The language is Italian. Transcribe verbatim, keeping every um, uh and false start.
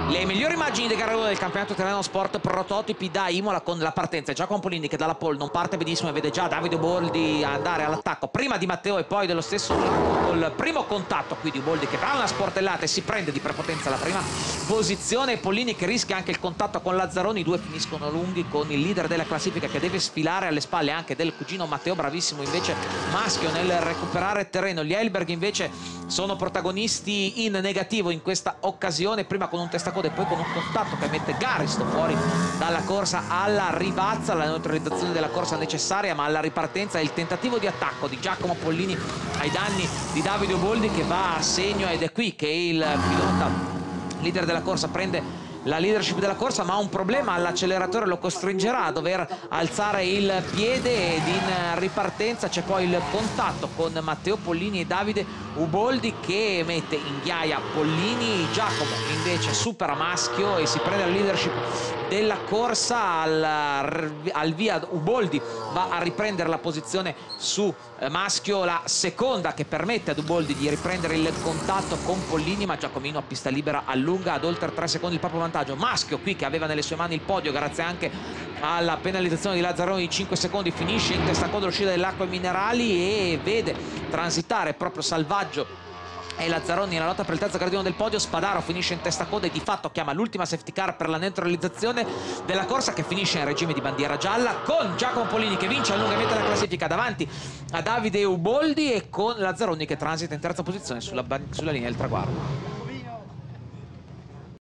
Le migliori immagini di gara del campionato italiano sport prototipi da Imola, con la partenza Giacomo Polini che dalla pole non parte benissimo e vede già Davide Uboldi andare all'attacco prima di Matteo e poi dello stesso col primo contatto qui di Uboldi che fa una sportellata e si prende di prepotenza la prima posizione. Polini che rischia anche il contatto con Lazzaroni, i due finiscono lunghi con il leader della classifica che deve sfilare alle spalle anche del cugino Matteo, bravissimo invece maschio nel recuperare terreno. Gli Helberg invece sono protagonisti in negativo in questa occasione, prima con un testacoda e poi con un contatto che mette Garisto fuori dalla corsa alla ribazza, la neutralizzazione della corsa necessaria, ma alla ripartenza è il tentativo di attacco di Giacomo Pollini ai danni di Davide Uboldi che va a segno, ed è qui che il pilota leader della corsa prende la leadership della corsa, ma ha un problema all'acceleratore, lo costringerà a dover alzare il piede, ed in ripartenza c'è poi il contatto con Matteo Pollini e Davide Uboldi che mette in ghiaia Pollini. Giacomo invece supera maschio e si prende la leadership della corsa. Al, al via Uboldi va a riprendere la posizione su maschio, la seconda che permette ad Uboldi di riprendere il contatto con Pollini, ma Giacomino a pista libera allunga ad oltre tre secondi il proprio vantaggio. Maschio qui che aveva nelle sue mani il podio grazie anche alla penalizzazione di Lazzaroni di cinque secondi, finisce in testacoda l'uscita dell'acqua minerali e vede transitare proprio Salvaggio e Lazzaroni nella lotta per il terzo gradino del podio. Spadaro finisce in testacoda e di fatto chiama l'ultima safety car per la neutralizzazione della corsa, che finisce in regime di bandiera gialla con Giacomo Polini che vince allungamente la classifica davanti a Davide Uboldi e con Lazzaroni che transita in terza posizione sulla, sulla linea del traguardo.